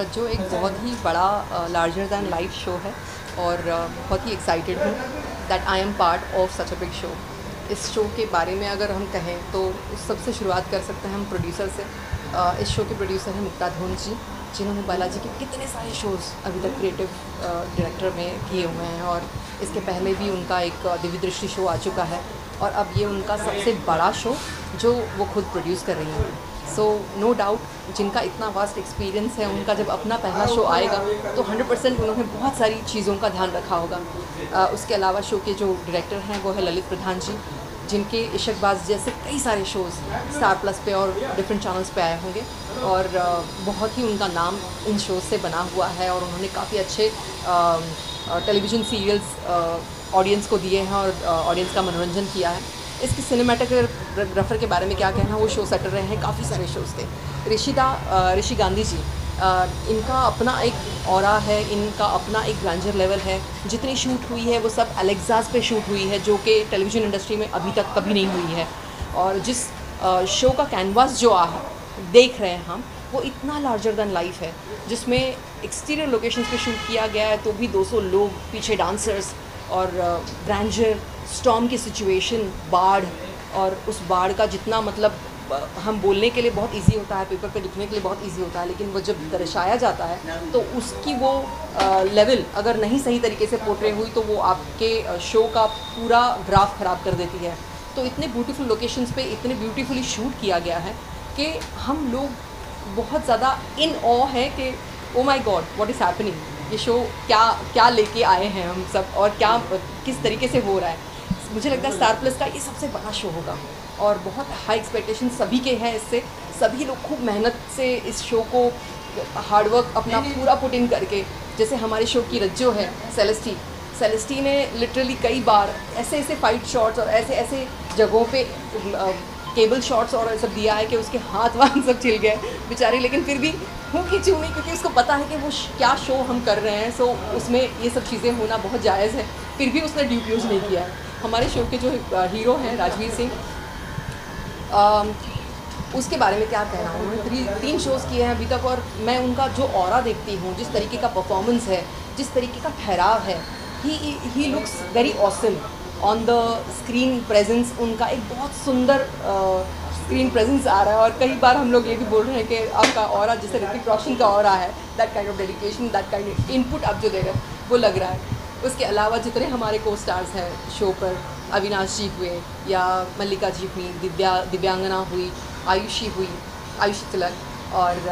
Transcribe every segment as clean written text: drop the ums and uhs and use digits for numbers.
जो एक बहुत ही बड़ा लार्जर दैन लाइफ शो है और बहुत ही एक्साइटेड हूँ that I am part of such a big show. इस शो के बारे में अगर हम कहें तो सबसे शुरुआत कर सकते हैं हम प्रोड्यूसर से। इस शो के प्रोड्यूसर हैं मुक्ता धोन जी, जिन्होंने बालाजी के कितने सारे शोज़ अभी तक क्रिएटिव डायरेक्टर में किए हुए हैं और इसके पहले भी उनका एक दिव्य दृष्टि शो आ चुका है और अब ये उनका सबसे बड़ा शो जो वो खुद प्रोड्यूस कर रही हैं। सो नो डाउट जिनका इतना वास्ट एक्सपीरियंस है उनका जब अपना पहला शो आएगा तो 100% उन्होंने बहुत सारी चीज़ों का ध्यान रखा होगा। उसके अलावा शो के जो डायरेक्टर हैं वो है ललित प्रधान जी, जिनके इशकबाज जैसे कई सारे शोज़ स्टार प्लस पे और डिफरेंट चैनल्स पे आए होंगे और बहुत ही उनका नाम इन शोज़ से बना हुआ है और उन्होंने काफ़ी अच्छे टेलीविज़न सीरियल्स ऑडियंस को दिए हैं और ऑडियंस का मनोरंजन किया है। इसकी सिनेमाटोग्राफर के बारे में क्या कहना, वो शो सेटर रहे हैं काफ़ी सारे शोज़ के। ऋषि गांधी जी, इनका अपना एक ऑरा है, इनका अपना एक ग्रैंडर लेवल है। जितनी शूट हुई है वो सब एलेक्सास पे शूट हुई है जो कि टेलीविज़न इंडस्ट्री में अभी तक कभी नहीं हुई है। और जिस शो का कैनवास जो देख रहे हैं हम, वो इतना लार्जर दैन लाइफ है, जिसमें एक्सटीरियर लोकेशंस पे शूट किया गया है तो भी 200 लोग पीछे डांसर्स और ग्रैंडर, स्टॉर्म की सिचुएशन, बाढ़, और उस बाढ़ का जितना मतलब हम बोलने के लिए बहुत इजी होता है, पेपर पे लिखने के लिए बहुत इजी होता है, लेकिन वो जब दर्शाया जाता है तो उसकी वो लेवल अगर नहीं सही तरीके से पोर्ट्रे हुई तो वो आपके शो का पूरा ग्राफ ख़राब कर देती है। तो इतने ब्यूटीफुल लोकेशंस पे इतने ब्यूटीफुली शूट किया गया है कि हम लोग बहुत ज़्यादा इन ऑ है कि oh my god what is happening, ये शो क्या लेके आए हैं हम सब और क्या किस तरीके से हो रहा है। मुझे लगता है स्टार प्लस का ये सबसे बड़ा शो होगा और बहुत हाई एक्सपेक्टेशन सभी के हैं इससे। सभी लोग खूब मेहनत से इस शो को हार्डवर्क अपना पूरा पुट इन करके, जैसे हमारे शो की रज्जो है सेलेस्टी ने लिटरली कई बार ऐसे फाइट शॉट्स और ऐसे जगहों पे केबल शॉट्स और सब दिया है कि उसके हाथ सब छिल गए बेचारे, लेकिन फिर भी हूँ खींची नहीं क्योंकि उसको पता है कि वो क्या शो हम कर रहे हैं। सो उसमें ये सब चीज़ें होना बहुत जायज़ है, फिर भी उसने ड्यूब यूज़ नहीं किया है। हमारे शो के जो हीरो हैं राजवीर सिंह, उसके बारे में क्या कहना, उन्होंने 3 शोज़ किए हैं अभी तक और मैं उनका जो ऑरा देखती हूँ, जिस तरीके का परफॉर्मेंस है, जिस तरीके का ठहराव है, ही looks very awesome on the screen presence. उनका एक बहुत सुंदर स्क्रीन प्रेजेंस आ रहा है और कई बार हम लोग ये भी बोल रहे हैं कि आपका ऑरा जैसे ऋतिक रोशन का ऑरा है, that kind of dedication, that kind of input आप जो दे रहे हैं वो लग रहा है। उसके अलावा जितने हमारे को स्टार्स हैं शो पर, अविनाश जी हुए या मल्लिका जी हुई, दिव्यांगना हुई, आयुषी तिलक और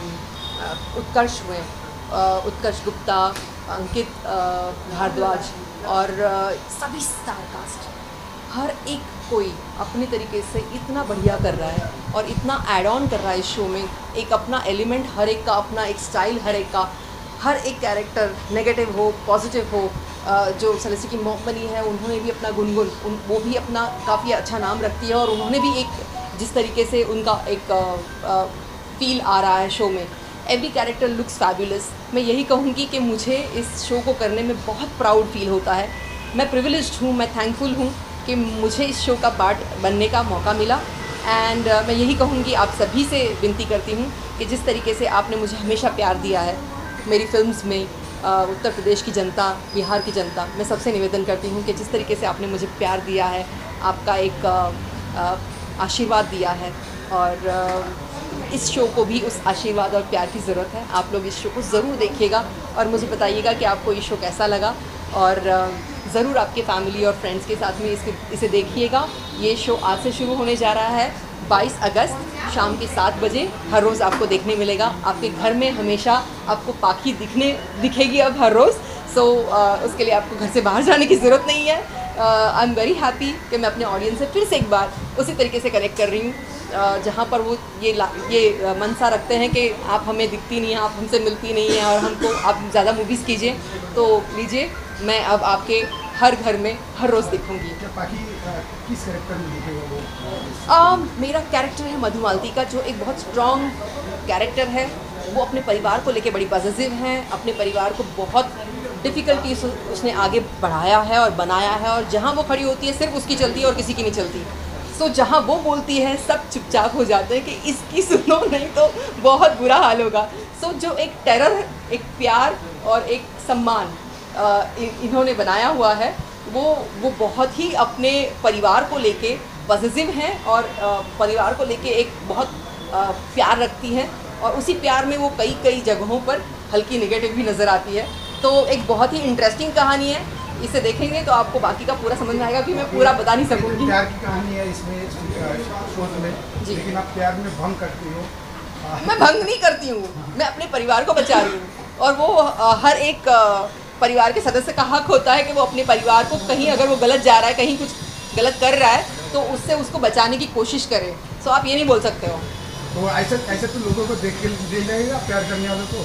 उत्कर्ष हुए, उत्कर्ष गुप्ता, अंकित भारद्वाज और सभी स्टार कास्ट, हर एक कोई अपने तरीके से इतना बढ़िया कर रहा है और इतना ऐड ऑन कर रहा है इस शो में। एक अपना एलिमेंट हर एक का, अपना एक स्टाइल हर एक का, हर एक कैरेक्टर नेगेटिव हो पॉजिटिव हो। जो सेलेस्टी की मॉम बनी है उन्होंने भी अपना गुनगुन, वो भी अपना काफ़ी अच्छा नाम रखती है और उन्होंने भी एक जिस तरीके से उनका एक फील आ रहा है शो में, एवरी कैरेक्टर लुक्स फैबुलस। मैं यही कहूँगी कि मुझे इस शो को करने में बहुत प्राउड फील होता है। मैं प्रिविलेज्ड हूँ, मैं थैंकफुल हूँ कि मुझे इस शो का पार्ट बनने का मौका मिला। एंड मैं यही कहूँगी, आप सभी से विनती करती हूँ कि जिस तरीके से आपने मुझे हमेशा प्यार दिया है मेरी फिल्म्स में, उत्तर प्रदेश की जनता, बिहार की जनता, मैं सबसे निवेदन करती हूँ कि जिस तरीके से आपने मुझे प्यार दिया है, आपका एक आशीर्वाद दिया है और इस शो को भी उस आशीर्वाद और प्यार की ज़रूरत है। आप लोग इस शो को ज़रूर देखिएगा और मुझे बताइएगा कि आपको ये शो कैसा लगा और ज़रूर आपके फैमिली और फ्रेंड्स के साथ में इसे देखिएगा। ये शो आज से शुरू होने जा रहा है 22 अगस्त शाम के 7 बजे। हर रोज़ आपको देखने मिलेगा, आपके घर में हमेशा आपको पाखी दिखेगी अब हर रोज़। सो उसके लिए आपको घर से बाहर जाने की ज़रूरत नहीं है। आई एम वेरी हैप्पी कि मैं अपने ऑडियंस से फिर से एक बार उसी तरीके से कनेक्ट कर रही हूँ जहाँ पर वो ये मनसा रखते हैं कि आप हमें दिखती नहीं हैं, आप हमसे मिलती नहीं हैं और हमको आप ज़्यादा मूवीज़ कीजिए, तो लीजिए, मैं अब आपके हर घर में हर रोज़ दिखूँगी। किस कैरेक्टर में दिखेगा वो? मेरा कैरेक्टर है मधुमालती का, जो एक बहुत स्ट्रॉन्ग कैरेक्टर है। वो अपने परिवार को लेके बड़ी पॉजिटिव हैं, अपने परिवार को बहुत डिफ़िकल्टी उसने आगे बढ़ाया है और बनाया है और जहाँ वो खड़ी होती है सिर्फ उसकी चलती है और किसी की नहीं चलती। सो जहाँ वो बोलती है सब चुपचाप हो जाते हैं कि इसकी सुनो नहीं तो बहुत बुरा हाल होगा। सो जो एक टेरर, एक प्यार और एक सम्मान इन्होंने बनाया हुआ है, वो बहुत ही अपने परिवार को लेके पॉजिटिव हैं और परिवार को लेके एक बहुत प्यार रखती हैं, और उसी प्यार में वो कई जगहों पर हल्की नेगेटिव भी नज़र आती है। तो एक बहुत ही इंटरेस्टिंग कहानी है, इसे देखेंगे तो आपको बाकी का पूरा समझ में आएगा कि मैं पूरा बता नहीं सकूँगी। प्यार की कहानी है इसमें शोज में, लेकिन आप प्यार में भंग करती हो। मैं भंग नहीं करती हूँ, मैं अपने परिवार को बचा रही हूँ, और वो हर एक परिवार के सदस्य का हक होता है कि वो अपने परिवार को कहीं अगर वो गलत जा रहा है, कहीं कुछ गलत कर रहा है, तो उससे उसको बचाने की कोशिश करे। सो आप ये नहीं बोल सकते हो। तो ऐसे तो लोगों को देख के दे लगेगा, प्यार करने वालों को,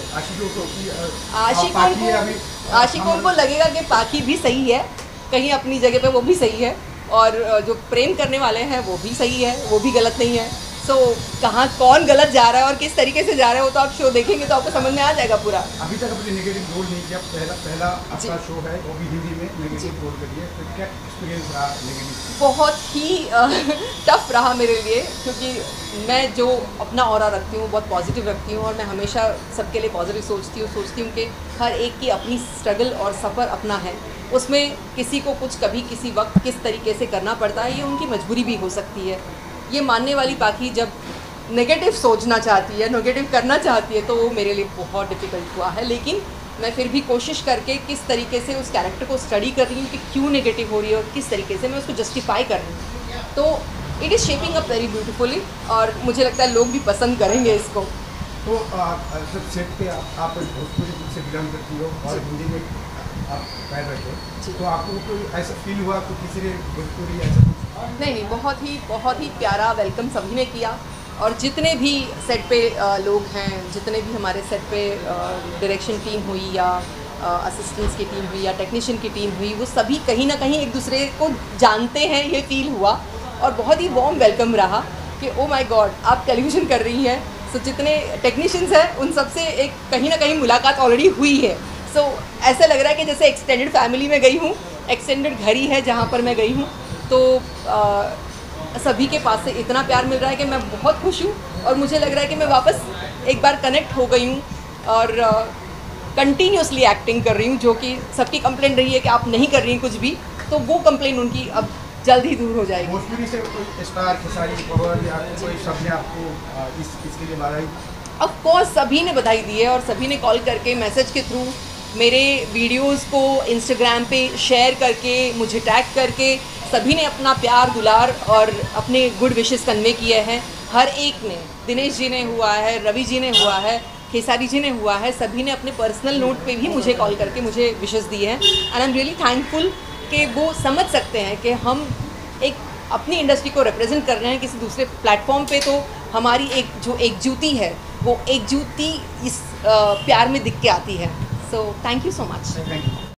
आशिकों को लगेगा कि पाखी भी सही है, कहीं अपनी जगह पे वो भी सही है, और जो प्रेम करने वाले हैं वो भी सही है, वो भी गलत नहीं है। सो कहाँ कौन गलत जा रहा है और किस तरीके से जा रहा है, वो तो आप शो देखेंगे तो आपको समझ में आ जाएगा पूरा। अभी तक अपने नेगेटिव रोल नहीं किया, पहला आपका शो है, वो भी हिंदी में नेगेटिव रोल करिए, तो क्या एक्सपीरियंस रहा नेगेटिव? बहुत ही टफ रहा मेरे लिए, क्योंकि मैं जो अपना ऑरा रखती हूँ बहुत पॉजिटिव रखती हूँ, और मैं हमेशा सबके लिए पॉजिटिव सोचती हूँ कि हर एक की अपनी स्ट्रगल और सफ़र अपना है, उसमें किसी को कुछ कभी किसी वक्त किस तरीके से करना पड़ता है, ये उनकी मजबूरी भी हो सकती है। ये मानने वाली पाखी जब नेगेटिव सोचना चाहती है, नेगेटिव करना चाहती है, तो वो मेरे लिए बहुत डिफ़िकल्ट हुआ है, लेकिन मैं फिर भी कोशिश करके किस तरीके से उस कैरेक्टर को स्टडी कर रही हूँ कि क्यों नेगेटिव हो रही है और किस तरीके से मैं उसको जस्टिफाई कर रही हूँ। तो it is shaping up very beautifully, और मुझे लगता है लोग भी पसंद करेंगे इसको। तो जब सेट पे आप भोजपुरी से बिलोंग करती हो और हिंदी में आप पैर रखे, तो आपको कोई ऐसा फील हुआ तो किसी ने भोजपुरी ऐसा? नहीं, बहुत ही प्यारा वेलकम सभी ने किया, और जितने भी सेट पे लोग हैं, जितने भी हमारे सेट पे डायरेक्शन टीम हुई या असिस्टेंट्स की टीम हुई या टेक्नीशियन की टीम हुई, वो सभी कहीं ना कहीं एक दूसरे को जानते हैं, ये फील हुआ, और बहुत ही वार्म वेलकम रहा कि ओ माय गॉड आप टेलीविज़न कर रही हैं। सो जितने टेक्नीशियंस हैं उन सब से एक कहीं ना कहीं मुलाकात ऑलरेडी हुई है। सो ऐसा लग रहा है कि जैसे एक्सटेंडेड फैमिली में गई हूँ, एक्सटेंडेड घर ही है जहाँ पर मैं गई हूँ। तो सभी के पास से इतना प्यार मिल रहा है कि मैं बहुत खुश हूँ, और मुझे लग रहा है कि मैं वापस एक बार कनेक्ट हो गई हूँ, और कंटिन्यूसली एक्टिंग कर रही हूँ, जो कि सबकी कंप्लेंट रही है कि आप नहीं कर रही हैं कुछ भी, तो वो कंप्लेंट उनकी अब जल्द ही दूर हो जाएगी। भोजपुरी से कोई स्टार खेसारी पवन या कोई सब ने आपको इसके लिए बधाई? ऑफ कोर्स सभी ने बधाई दी है, और सभी ने कॉल करके मैसेज के थ्रू मेरे वीडियोस को इंस्टाग्राम पे शेयर करके, मुझे टैग करके, सभी ने अपना प्यार दुलार और अपने गुड विशेस कन्वे किए हैं। हर एक ने, दिनेश जी ने हुआ है, रवि जी ने हुआ है, खेसारी जी ने हुआ है, सभी ने अपने पर्सनल नोट पे भी मुझे कॉल करके मुझे विशेस दिए हैं, and I am really thankful कि वो समझ सकते हैं कि हम एक अपनी इंडस्ट्री को रिप्रेजेंट कर रहे हैं किसी दूसरे प्लेटफॉर्म पे, तो हमारी एक जो एकजुटी है वो एकजुटी इस प्यार में दिख के आती है। So thank you so much.